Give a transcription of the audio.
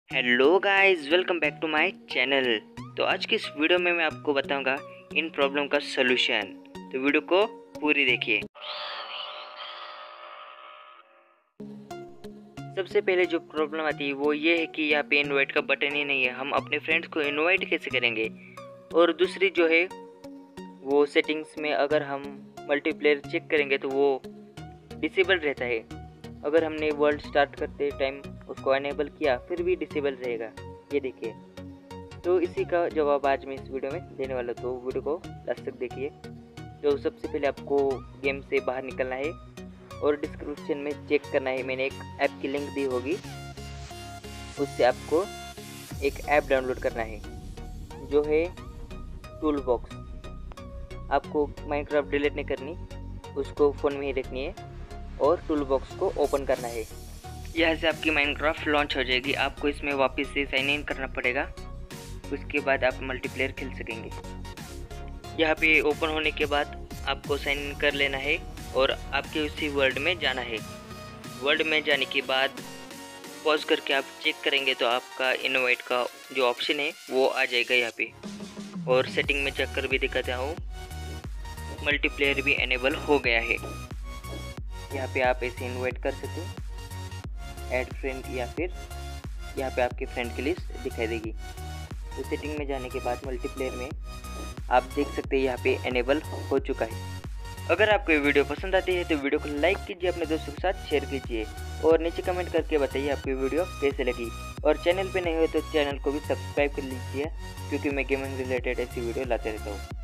Hello guys, welcome back to my channel. तो आज की इस वीडियो में मैं आपको बताऊंगा इन प्रॉब्लम का सलूशन। तो वीडियो को पूरी देखिए। सबसे पहले जो प्रॉब्लम आती है वो ये है कि यहाँ पे इनवाइट का बटन ही नहीं है। हम अपने फ्रेंड्स को इनवाइट कैसे करेंगे। और दूसरी जो है वो सेटिंग्स में अगर हम मल्टीप्लेयर चेक करेंगे तो वो डिसेबल रहता है। अगर हमने वर्ल्ड स्टार्ट करते टाइम उसको अनेबल किया फिर भी डिसेबल रहेगा, ये देखिए। तो इसी का जवाब आज मैं इस वीडियो में देने वाला हूँ, तो वीडियो को लास्ट तक देखिए। तो सबसे पहले आपको गेम से बाहर निकलना है और डिस्क्रिप्शन में चेक करना है, मैंने एक ऐप की लिंक दी होगी, उससे आपको एक ऐप डाउनलोड करना है जो है टूल बॉक्स। आपको माइनक्राफ्ट डिलीट नहीं करनी, उसको फ़ोन में ही रखनी है और टूल बॉक्स को ओपन करना है। यहाँ से आपकी माइनक्राफ्ट लॉन्च हो जाएगी। आपको इसमें वापस से साइन इन करना पड़ेगा, उसके बाद आप मल्टीप्लेयर खेल सकेंगे। यहाँ पे ओपन होने के बाद आपको साइन इन कर लेना है और आपके उसी वर्ल्ड में जाना है। वर्ल्ड में जाने के बाद पॉज करके आप चेक करेंगे तो आपका इनवाइट का जो ऑप्शन है वो आ जाएगा यहाँ पे। और सेटिंग में चेक कर भी दिखाता हूँ, मल्टीप्लेयर भी एनेबल हो गया है। यहाँ पे आप ऐसे इनवाइट कर सकते हैं, ऐड फ्रेंड, या फिर यहाँ पे आपके फ्रेंड की लिस्ट दिखाई देगी। तो सेटिंग में जाने के बाद मल्टीप्लेयर में आप देख सकते हैं यहाँ पे एनेबल हो चुका है। अगर आपको ये वीडियो पसंद आती है तो वीडियो को लाइक कीजिए, अपने दोस्तों के साथ शेयर कीजिए और नीचे कमेंट करके बताइए आपकी वीडियो कैसे लगी। और चैनल पे नहीं हो तो चैनल को भी सब्सक्राइब कर लीजिए, क्योंकि मैं गेमिंग रिलेटेड ऐसी वीडियो लाते रहता हूँ।